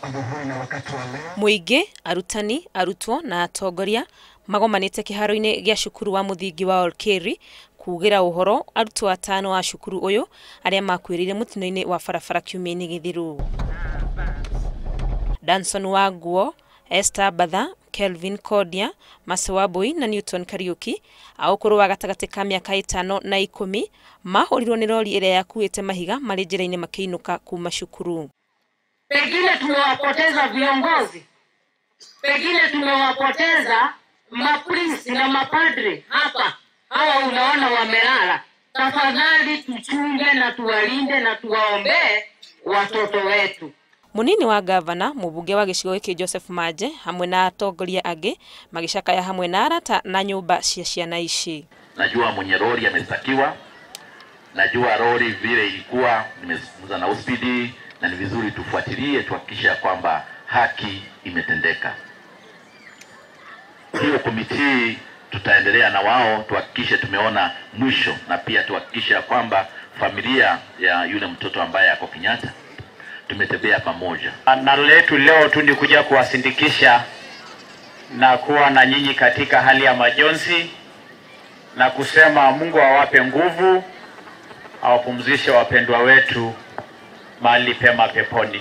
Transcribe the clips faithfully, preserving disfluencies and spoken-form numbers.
Muingi, arutani, arutwo na atongoria magomanite kiharo-ini gia cukuru wa muthingi wa Olkeri kugira uhoro arutwo atano wa cukuru uyu aria makwirire mutino-ini wa barabara kiumia-ini githiru. Danson Wanguo, Esther Batha, Kelvin Kodia, Masewaboi na Newton Kariuki aukuru wa gatagati ka miaka itano na ikumi mahorirwo ni lori iria yakuite mahiga mari njira-ini makiinuka kuma cukuru. Pengine tumewapoteza viongozi, pengine tumewapoteza maprisi na mapadre hapa. Hawa unaona wamelala. Tafadhali tuchunge na tuwalinde na tuwaombee watoto wetu. Munini wa gavana mubunge wa gicigo giki Joseph Maje hamwe na atongoria angi magicakaya hamwe na arata na nyumba cia ciana ici. Najua mwenye lori amestakiwa, najua lori vile ilikuwa, nimezungumza na O C P D na ni vizuri tufuatilie tuhakikishe kwamba haki imetendeka. Hiyo komiti tutaendelea na wao tuhakikishe tumeona mwisho, na pia tuhakikishe kwamba familia ya yule mtoto ambaye ako Kenyatta tumetembea pamoja. Na letu leo tu ni kuja kuwasindikisha na kuwa na nyinyi katika hali ya majonzi na kusema Mungu awape nguvu, awapumzishe wapendwa wetu mahali pema peponi.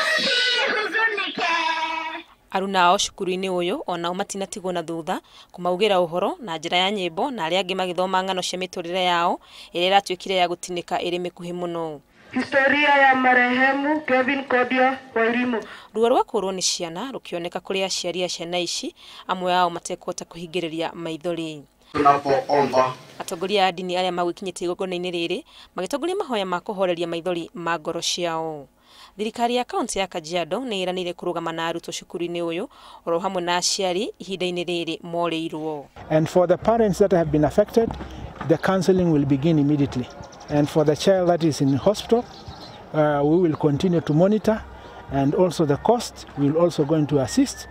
Aruna ao cukuru-ini uyu ona matinatigwo na thutha kumaugira uhoro na njira ya nyimbo na aria angi magithoma ng'ano cia miturire yao iria iratuikire ya gutinika iri mikuhi muno. Historia ya marehemu Kevin Kodia wa elimu. Ruo rwa kurwo ni ciana rukioneka kuri aciari a ciana ici, amwe ao matekota kuhingiriria maithori. Tunapoomba atongoria a dini aria magwikinyite igongona-ini riri magitongoria mahoya ma kuhoreria maithori ma ngoro ciao. Thirikari ya kaunti ya Kajiado ni iranire kurugama na arutwo cukuru-ini uyu oro hamwe na aciari ihinda-ini riri moreirwo. And for the parents that have been affected, the counseling will begin immediately. And for the child that is in hospital, uh, we will continue to monitor, and also the cost we will also going to assist.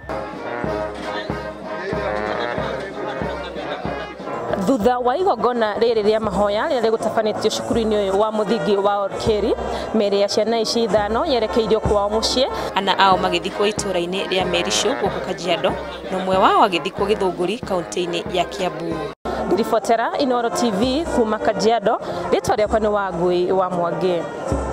Thutha wa igongona riri ria mahoya riria rigutafanitio cukuru-ini uyu wa muthingi wa Olkeri, meri ya ciana ici ithano yerekeirio kwao mucii, ana ao magithikwo itura-ini ria Merisho guku Kajiado, na umwe wao agithikwo Githunguri kaunti-ini ya Kiambu. Ribotera Inooro T V kuma Kajiado, ritwa riakwa ni Wangui wa Mwangi.